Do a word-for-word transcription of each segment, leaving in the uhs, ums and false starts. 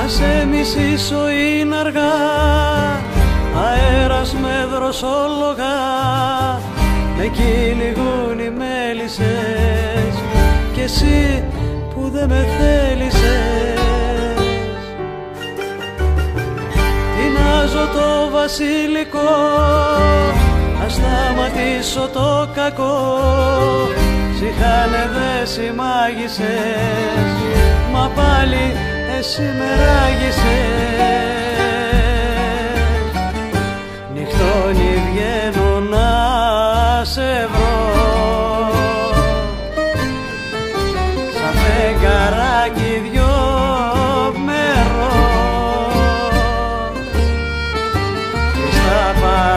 σε μισήσω είναι αργά, αέρας με δροσόλογα, με κυνηγούν οι μέλισσες κι εσύ που δε με θέλησες. Τεινάζω το βασιλικό, ας σταματήσω το κακό, ψυχάνε δε συμμάγησες, μα πάλι εσύ με ράγισες. Νυχτώνει βγαίνω να σε βρω, σαν φεγγαράκι δυο μερό, στα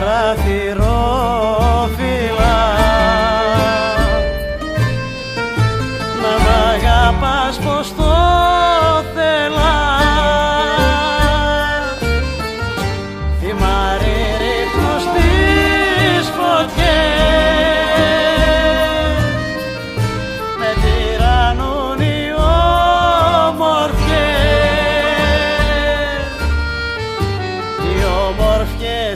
παραθυρόφυλλα να μ' αγαπάς πως το θέλα. Θυμάρι ρίχνω στις φωτιές, με τυραννούν οι όμορφιες, οι όμορφιες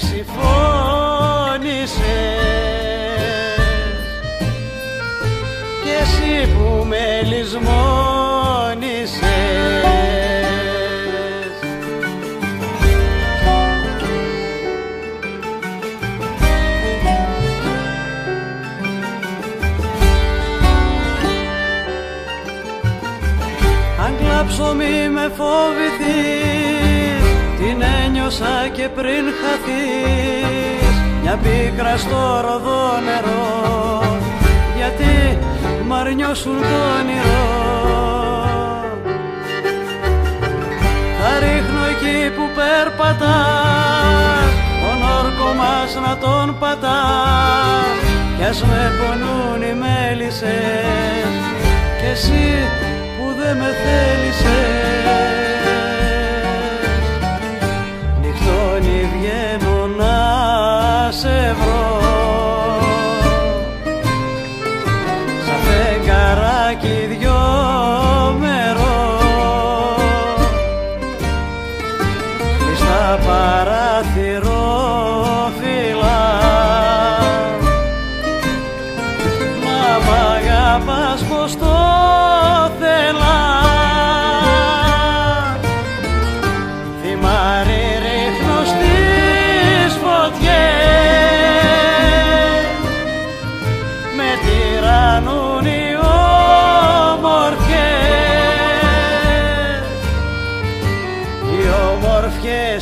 συμφώνησες κι εσύ που με λησμόνησες. Αν κλάψω μη με φοβηθείς, την ένιωσα και πριν χαθείς, μια πίκρα στο ροδό νερό, γιατί μ' αρνιώσουν το όνειρο. Θα ρίχνω εκεί που περπατάς, τον όρκο μας να τον πατάς, κι ας με πονούν οι μέλισσες κι εσύ που δε με θέλησες. Νυχτώνει βγαίνω να σε βρω, σαν φεγγαράκι δυο μερό, στα παραθυρόφυλλα να μ' αγαπάς πως το θέλα. Θυμάρι ρίχνω στις φωτιές, με τυραννούν οι όμορφιες, οι όμορφιες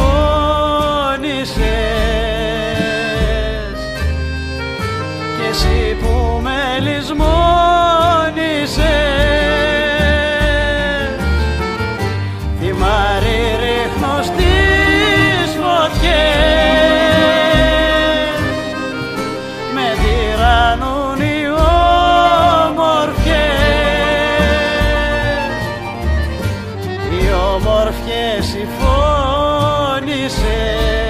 συμφώνησες κι εσύ που με λησμόνησες. Θυμάρι ρίχνω στις φωτιές, με τυραννούν οι όμορφιες, οι όμορφιες συμφώνησες.